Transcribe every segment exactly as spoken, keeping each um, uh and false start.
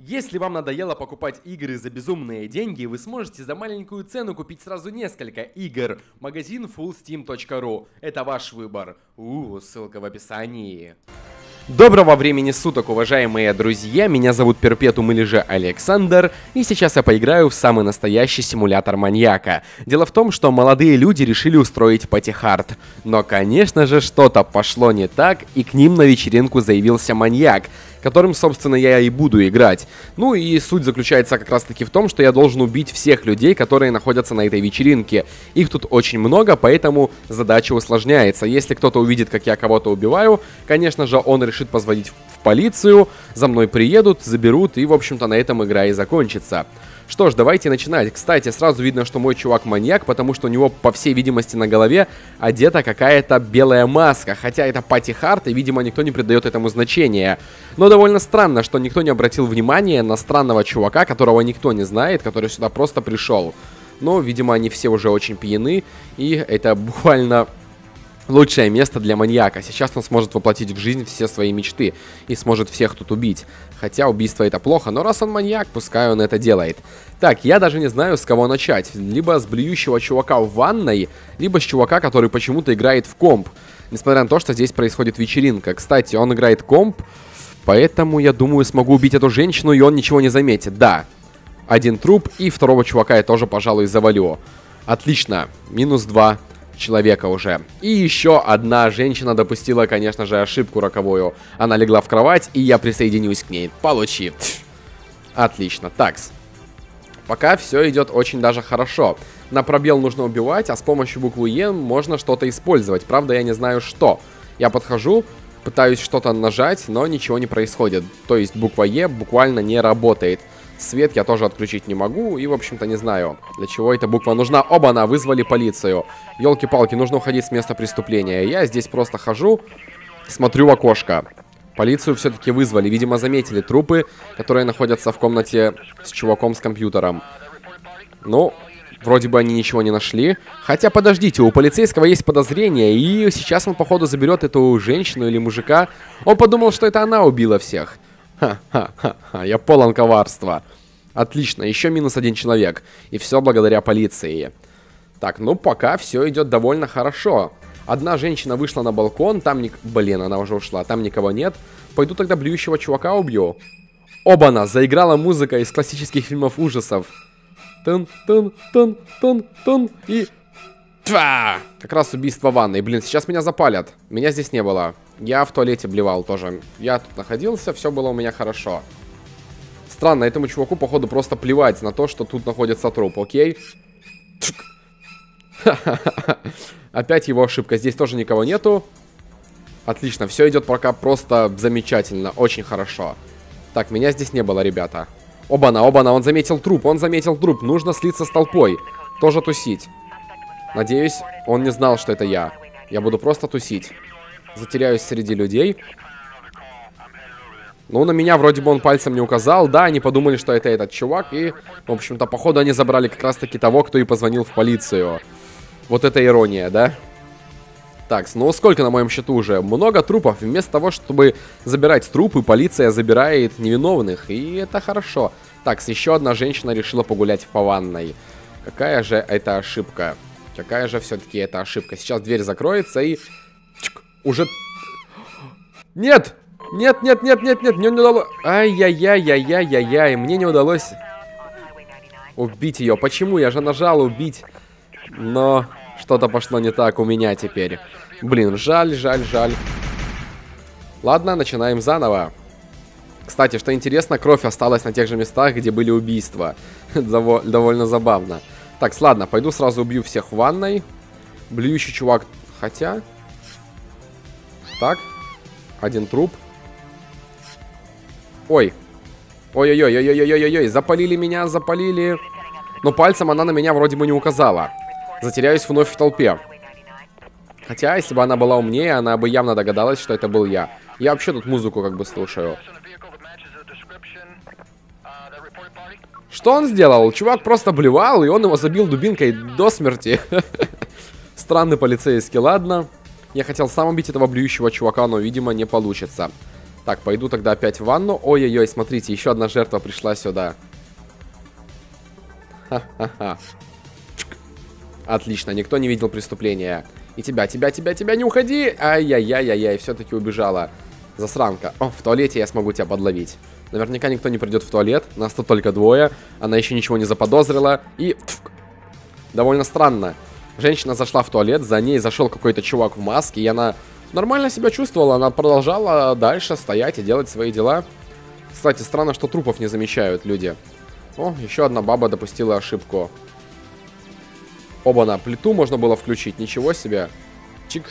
Если вам надоело покупать игры за безумные деньги, вы сможете за маленькую цену купить сразу несколько игр. Магазин фулл стим точка ру. Это ваш выбор. У, ссылка в описании. Доброго времени суток, уважаемые друзья, меня зовут Перпетум или же Александр, и сейчас я поиграю в самый настоящий симулятор маньяка. Дело в том, что молодые люди решили устроить пати-хард, но, конечно же, что-то пошло не так, и к ним на вечеринку заявился маньяк, которым, собственно, я и буду играть. Ну и суть заключается как раз таки в том, что я должен убить всех людей, которые находятся на этой вечеринке. Их тут очень много, поэтому задача усложняется. Если кто-то увидит, как я кого-то убиваю, конечно же, он решит позвонить в полицию, за мной приедут, заберут, и, в общем-то, на этом игра и закончится. Что ж, давайте начинать. Кстати, сразу видно, что мой чувак маньяк, потому что у него, по всей видимости, на голове одета какая-то белая маска. Хотя это пати-хард, и, видимо, никто не придает этому значения. Но довольно странно, что никто не обратил внимания на странного чувака, которого никто не знает, который сюда просто пришел. Но, видимо, они все уже очень пьяны, и это буквально лучшее место для маньяка. Сейчас он сможет воплотить в жизнь все свои мечты и сможет всех тут убить. Хотя убийство это плохо, но раз он маньяк, пускай он это делает. Так, я даже не знаю, с кого начать. Либо с блюющего чувака в ванной, либо с чувака, который почему-то играет в комп. Несмотря на то, что здесь происходит вечеринка. Кстати, он играет комп, поэтому, я думаю, смогу убить эту женщину, и он ничего не заметит. Да, один труп, и второго чувака я тоже, пожалуй, завалю. Отлично, минус два человека уже. И еще одна женщина допустила, конечно же, ошибку роковую. Она легла в кровать, и я присоединюсь к ней. Получи. Отлично. Такс. Пока все идет очень даже хорошо. На пробел нужно убивать, а с помощью буквы Е можно что-то использовать. Правда, я не знаю что. Я подхожу, пытаюсь что-то нажать, но ничего не происходит. То есть буква Е буквально не работает. Свет я тоже отключить не могу, и, в общем-то, не знаю, для чего эта буква нужна. Оба-на, вызвали полицию. Ёлки-палки, нужно уходить с места преступления. Я здесь просто хожу, смотрю в окошко. Полицию все-таки вызвали. Видимо, заметили трупы, которые находятся в комнате с чуваком с компьютером. Ну, вроде бы они ничего не нашли. Хотя, подождите, у полицейского есть подозрение, и сейчас он, походу, заберет эту женщину или мужика. Он подумал, что это она убила всех. Ха-ха-ха, я полон коварства. Отлично, еще минус один человек. И все благодаря полиции. Так, ну пока все идет довольно хорошо. Одна женщина вышла на балкон, там ник... Блин, она уже ушла, там никого нет. Пойду тогда блюющего чувака убью. Оба-на, заиграла музыка из классических фильмов ужасов. Тун-тун-тун-тун-тун. И... Тва! Как раз убийство в ванной. Блин, сейчас меня запалят. Меня здесь не было. Я в туалете блевал тоже. Я тут находился, все было у меня хорошо. Странно, этому чуваку, походу, просто плевать на то, что тут находится труп, окей? Опять его ошибка. Здесь тоже никого нету. Отлично, все идет пока просто замечательно, очень хорошо. Так, меня здесь не было, ребята. Оба-на, оба-на, он заметил труп, он заметил труп. Нужно слиться с толпой. Тоже тусить. Надеюсь, он не знал, что это я. Я буду просто тусить. Затеряюсь среди людей. Ну, на меня вроде бы он пальцем не указал. Да, они подумали, что это этот чувак. И, в общем-то, походу они забрали как раз-таки того, кто и позвонил в полицию. Вот это ирония, да? Так, ну сколько на моем счету уже? Много трупов. Вместо того, чтобы забирать трупы, полиция забирает невиновных. И это хорошо. Так, еще одна женщина решила погулять по ванной. Какая же это ошибка? Какая же все-таки это ошибка? Сейчас дверь закроется и... Чик, уже... Нет! Нет, нет, нет, нет, нет, мне не удалось... Ай-яй-яй-яй-яй-яй-яй, мне не удалось убить ее. Почему? Я же нажал убить. Но что-то пошло не так у меня теперь. Блин, жаль, жаль, жаль. Ладно, начинаем заново. Кстати, что интересно, кровь осталась на тех же местах, где были убийства. Довольно забавно. Так, ладно, пойду сразу убью всех в ванной. Блюющий чувак. Хотя... Так. Один труп. Ой. Ой-ой-ой-ой-ой-ой-ой-ой. Запалили меня, запалили. Но пальцем она на меня вроде бы не указала. Затеряюсь вновь в толпе. Хотя, если бы она была умнее, она бы явно догадалась, что это был я. Я вообще тут музыку как бы слушаю. Что он сделал? Чувак просто блевал, и он его забил дубинкой до смерти. Странный полицейский, ладно. Я хотел сам убить этого блюющего чувака, но, видимо, не получится. Так, пойду тогда опять в ванну. Ой-ой-ой, смотрите, еще одна жертва пришла сюда. Ха-ха-ха. Отлично, никто не видел преступления. И тебя, тебя, тебя, тебя, не уходи! Ай-яй-яй-яй-яй, все-таки убежала. Засранка. О, в туалете я смогу тебя подловить. Наверняка никто не придет в туалет. Нас тут только двое. Она еще ничего не заподозрила. И... довольно странно. Женщина зашла в туалет, за ней зашел какой-то чувак в маске, и она нормально себя чувствовала. Она продолжала дальше стоять и делать свои дела. Кстати, странно, что трупов не замечают люди. О, еще одна баба допустила ошибку. Оба-на, плиту можно было включить, ничего себе. Чик.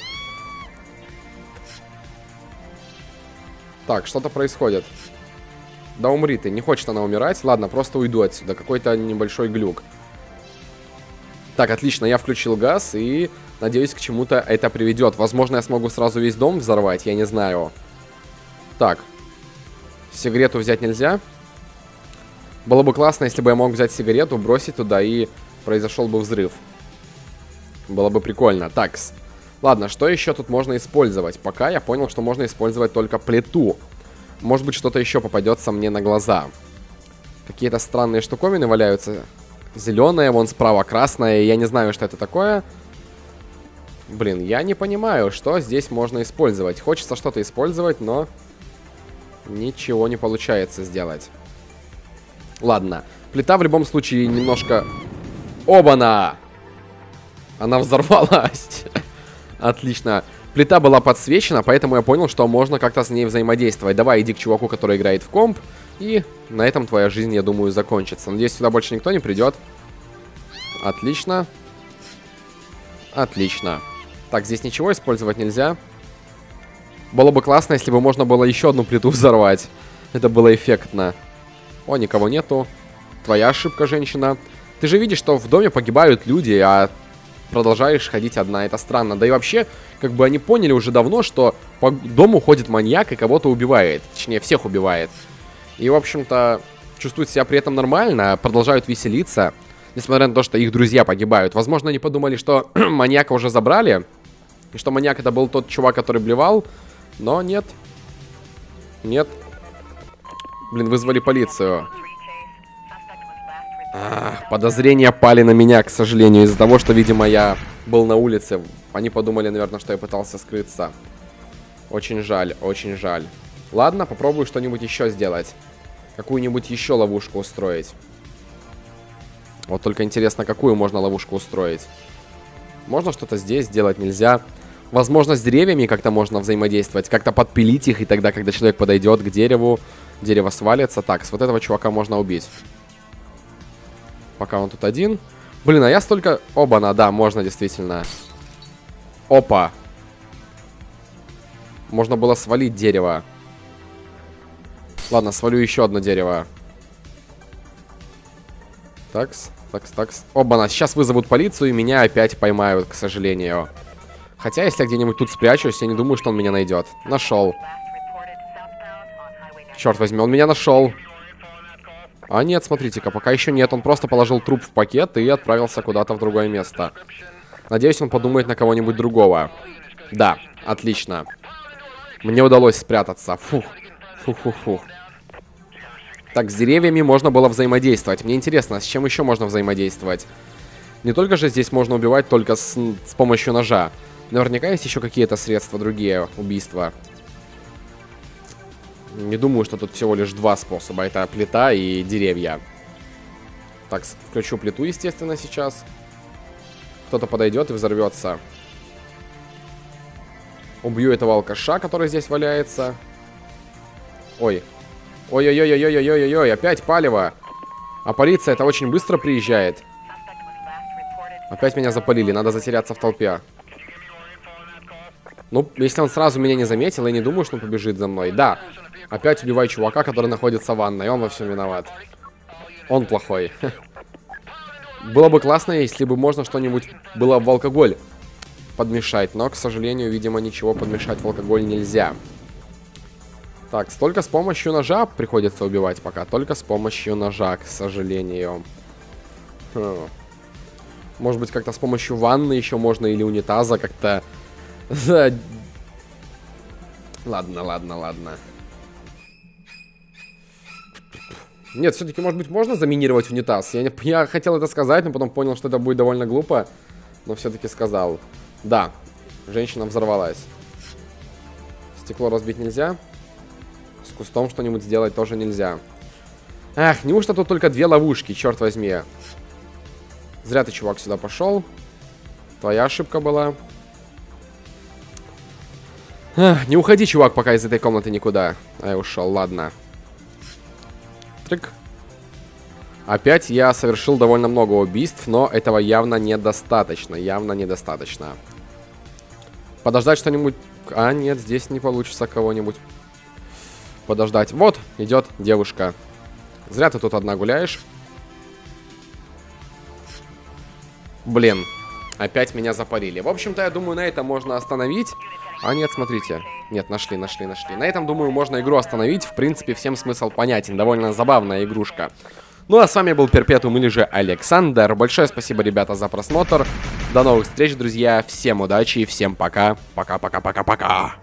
Так, что-то происходит. Да умри ты, не хочет она умирать. Ладно, просто уйду отсюда, какой-то небольшой глюк. Так, отлично, я включил газ и надеюсь, к чему-то это приведет. Возможно, я смогу сразу весь дом взорвать, я не знаю. Так, сигарету взять нельзя. Было бы классно, если бы я мог взять сигарету, бросить туда и произошел бы взрыв. Было бы прикольно. Так, ладно, что еще тут можно использовать? Пока я понял, что можно использовать только плиту. Может быть, что-то еще попадется мне на глаза. Какие-то странные штуковины валяются. Зеленая, вон справа красная. Я не знаю, что это такое. Блин, я не понимаю, что здесь можно использовать. Хочется что-то использовать, но ничего не получается сделать. Ладно. Плита в любом случае немножко... Оба-на! Она взорвалась. Отлично. Плита была подсвечена, поэтому я понял, что можно как-то с ней взаимодействовать. Давай, иди к чуваку, который играет в комп. И на этом твоя жизнь, я думаю, закончится. Надеюсь, сюда больше никто не придет. Отлично. Отлично. Так, здесь ничего использовать нельзя. Было бы классно, если бы можно было еще одну плиту взорвать. Это было эффектно. О, никого нету. Твоя ошибка, женщина. Ты же видишь, что в доме погибают люди, а продолжаешь ходить одна. Это странно. Да и вообще, как бы они поняли уже давно, что по дому ходит маньяк и кого-то убивает. Точнее, всех убивает. И, в общем-то, чувствуют себя при этом нормально, продолжают веселиться, несмотря на то, что их друзья погибают. Возможно, они подумали, что маньяка уже забрали, и что маньяк это был тот чувак, который блевал, но нет. Нет. Блин, вызвали полицию. А, подозрения пали на меня, к сожалению, из-за того, что, видимо, я был на улице. Они подумали, наверное, что я пытался скрыться. Очень жаль, очень жаль. Ладно, попробую что-нибудь еще сделать. Какую-нибудь еще ловушку устроить. Вот только интересно, какую можно ловушку устроить. Можно что-то здесь сделать, нельзя. Возможно, с деревьями как-то можно взаимодействовать. Как-то подпилить их, и тогда, когда человек подойдет к дереву, дерево свалится. Так, с вот этого чувака можно убить. Пока он тут один. Блин, а я столько... Оба-на, да, можно действительно. Опа. Можно было свалить дерево. Ладно, свалю еще одно дерево. Такс, такс, такс. Оба-на, сейчас вызовут полицию и меня опять поймают, к сожалению. Хотя, если я где-нибудь тут спрячусь, я не думаю, что он меня найдет. Нашел. Черт возьми, он меня нашел. А нет, смотрите-ка, пока еще нет. Он просто положил труп в пакет и отправился куда-то в другое место. Надеюсь, он подумает на кого-нибудь другого. Да, отлично. Мне удалось спрятаться. Фух. Фух-фух-фух. Так, с деревьями можно было взаимодействовать. Мне интересно, с чем еще можно взаимодействовать? Не только же здесь можно убивать только с, с помощью ножа. Наверняка есть еще какие-то средства другие убийства. Не думаю, что тут всего лишь два способа. Это плита и деревья. Так, включу плиту, естественно, сейчас. Кто-то подойдет и взорвется. Убью этого алкаша, который здесь валяется. Ой. Ой-ой-ой-ой-ой-ой-ой-ой, опять палево. А полиция это очень быстро приезжает. Опять меня запалили, надо затеряться в толпе. Ну, если он сразу меня не заметил, я не думаю, что он побежит за мной. Да, опять убиваю чувака, который находится в ванной, он во всем виноват. Он плохой. Было бы классно, если бы можно что-нибудь было в алкоголь подмешать, но, к сожалению, видимо, ничего подмешать в алкоголь нельзя. Так, только с помощью ножа приходится убивать пока. Только с помощью ножа, к сожалению. Хм. Может быть, как-то с помощью ванны еще можно или унитаза как-то... Ладно, ладно, ладно. Нет, все-таки, может быть, можно заминировать унитаз? Я, не, я хотел это сказать, но потом понял, что это будет довольно глупо. Но все-таки сказал. Да, женщина взорвалась. Стекло разбить нельзя. С кустом что-нибудь сделать тоже нельзя. Ах, неужто тут только две ловушки, черт возьми. Зря ты, чувак, сюда пошел. Твоя ошибка была. Ах, не уходи, чувак, пока из этой комнаты никуда. А я ушел, ладно. Трик. Опять я совершил довольно много убийств, но этого явно недостаточно. Явно недостаточно. Подождать что-нибудь... А, нет, здесь не получится кого-нибудь подождать. Вот, идет девушка. Зря ты тут одна гуляешь. Блин, опять меня запарили. В общем-то, я думаю, на этом можно остановить. А нет, смотрите. Нет, нашли, нашли, нашли. На этом, думаю, можно игру остановить. В принципе, всем смысл понятен. Довольно забавная игрушка. Ну а с вами был Перпетум или же Александр. Большое спасибо, ребята, за просмотр. До новых встреч, друзья. Всем удачи и всем пока. Пока-пока-пока-пока.